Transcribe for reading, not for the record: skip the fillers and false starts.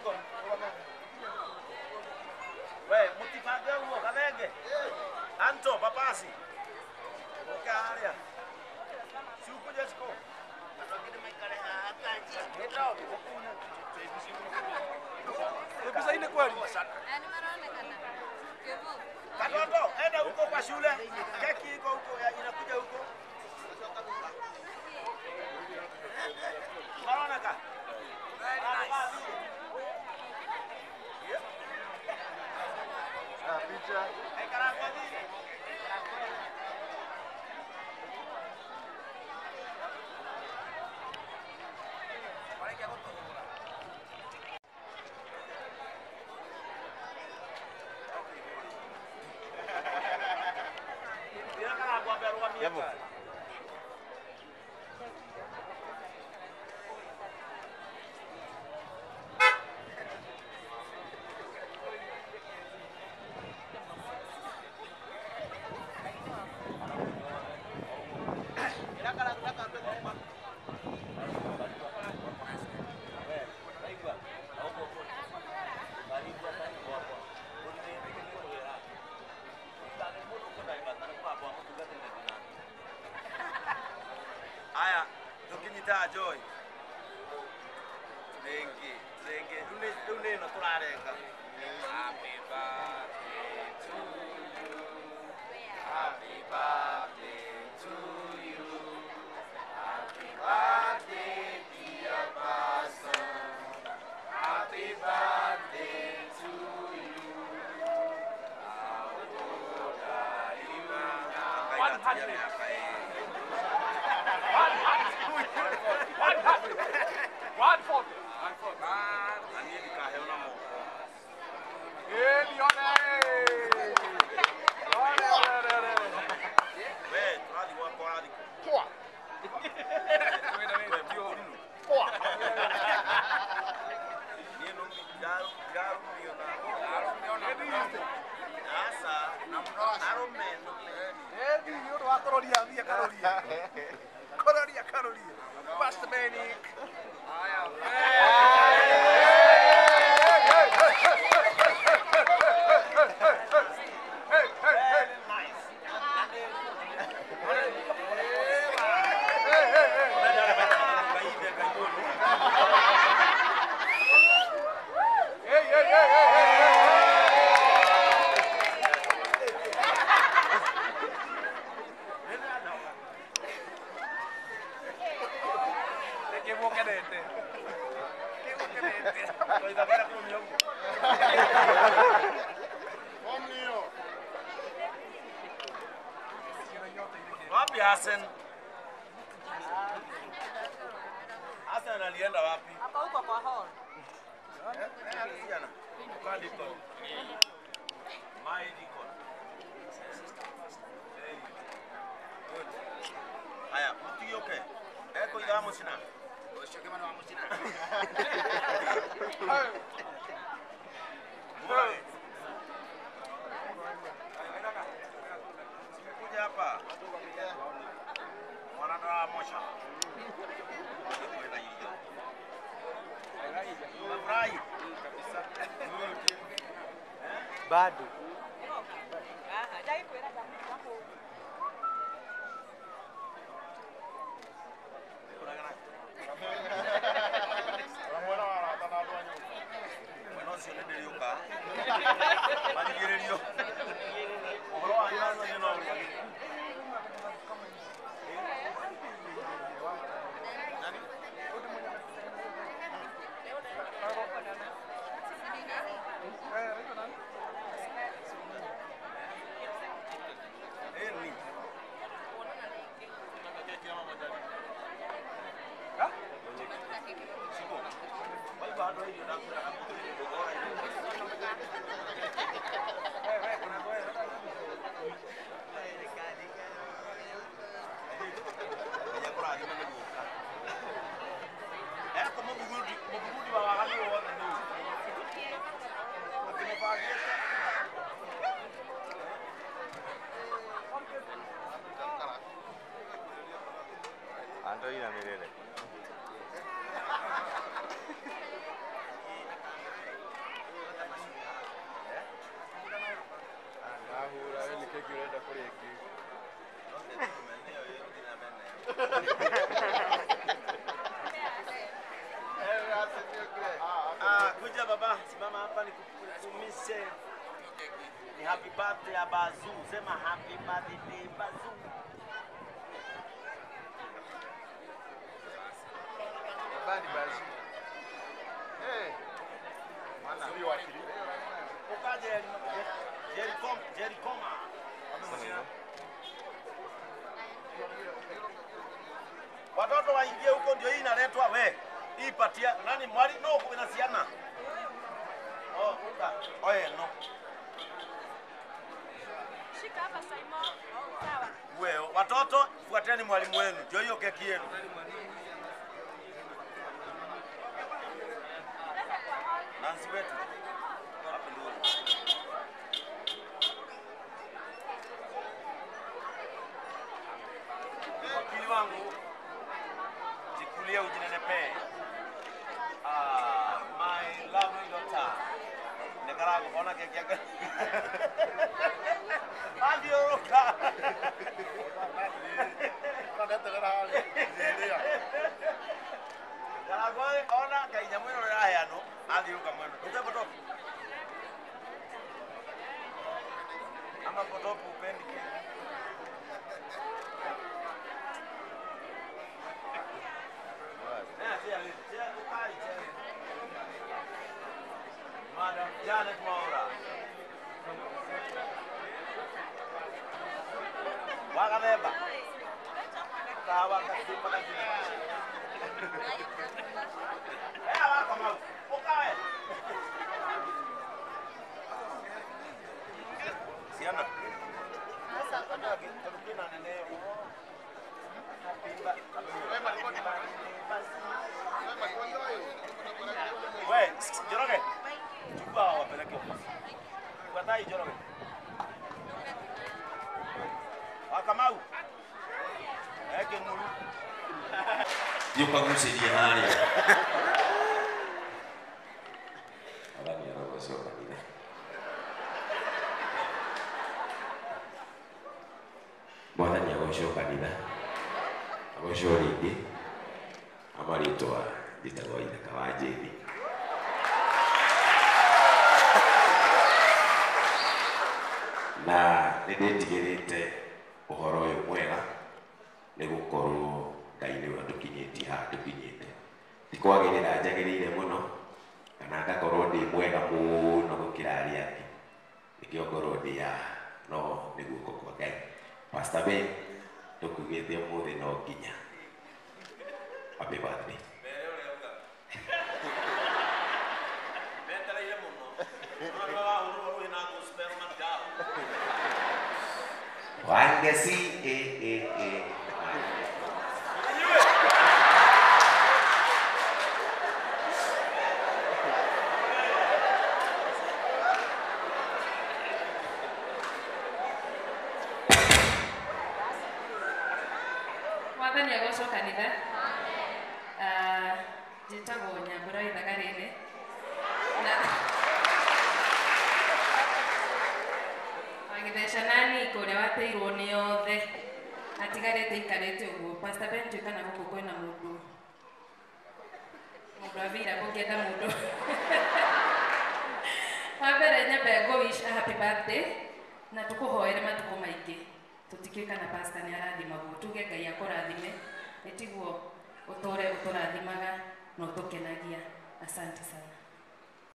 Deacon. We, mutipange huo kabenge. Anto, papasi. Okay, area. Si ukuje siko. Pesa ile kweli? Katoto, enda huko kwa shule. Keki iko huko, inakuja huko. Unaona ka? Picha. Aya, tukinyita joy. Lengi, dune no turarenga. Happy birthday to you. Happy birthday to you. Happy birthday, dear pastor. Happy birthday to you. How old are you now? 100. 140. Wapi Hassan? Hassan alienda wapi? Hapa huko kwa hall. Kijana. Kwa Deacon. My Deacon. Good. Haya, mtu yoke. Eko ida musina. Oshike mwana wa musina. Kuja hapa. Mwana wa mosha. Unafurahi? Bado. happy birthday Abazu. Sema happy birthday Bazu. Bani Bazu. Mana sio wakili. Ukaje Jerikoma. Watoto waingie huko ndio hii inaletwa we. Hii patia nani mwali no kuna siana. Oh, uka. Oye no. Shika hapa Simon. Sawa. Wewe watoto fuateni mwalimu wenu. Ndio hiyo keki yenu. Nansi wetu. Hapo ndio. Wakili wangu jikulia ujinenepe. My lovely daughter. Nekarago ona keki yake. Ndio roka. Karagoi ona kainya mwino rahiano athiuka mwino. Utepotopu. Ama potopu upendi keki. Madam Janet Maura. Wakaneba. Kawa kasimba kasimba. Wakama. Ukawe. Siana. Sasa ada terukina nene. Wewe, Joroge. Chukua wapeleke ofisi. Kwatai Joroge. Wakamau. Eke mulu. Yuko kumsaidia hali. Alani anakosoa kanisa. Bwana ni agoshoka kanisa. Agoshori ndi. Amaritoa litagwaida kawajeni. Na nĩndĩtigĩrĩte ũhoro ũyũ mwega nĩ gũkorwo Ngai nĩwe atũkinyĩtie haha tũkinyĩte. Ti kwagĩrĩra njagĩrĩire mũno kana ngakorwo ndĩ mwega mũno gũkĩra arĩa angĩ. Nĩkĩo ngorwo ndĩ haha no nĩ guoko kwa Ngai. Pastor Ben tũkugĩte ũmũthĩ no nginya. Happy birthday. Wangesi Mwathani agocwo kanitha. Njĩtagwo Nyambura ithagarĩne. Agĩtheca nani kũrĩa wateirwo nĩ yothe. Atigarĩte ikarĩte ũguo. Pastor Ben tuĩkana gũkũ kwĩna mũndũ. Mũndũ avira kũngĩenda mũndũ. Wambere nyambe ngũ-wish a happy birthday. Na tũkũhoere matukũ maingĩ. Tũtikĩũkana pastor nĩ arathimagwo. Tuge Ngai akũrathime. Nĩ tiguo ũtũre ũtũrathimaga na ũtũkenagia. Asante sana.